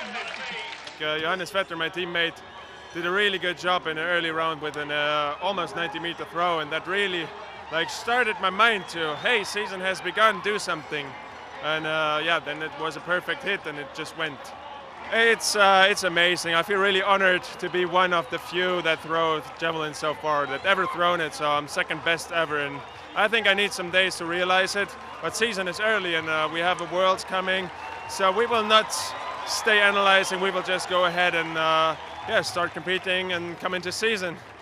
Johannes Vetter, my teammate, did a really good job in an early round with an almost 90-meter throw, and that really started my mind to, hey, season has begun, do something. And yeah, then it was a perfect hit and it just went. It's amazing. I feel really honored to be one of the few that throw Javelin so far, that ever thrown it, so I'm second best ever. And I think I need some days to realize it, but season is early and we have a Worlds coming, so we will not stay analyzing, we will just go ahead and yeah, start competing and come into season.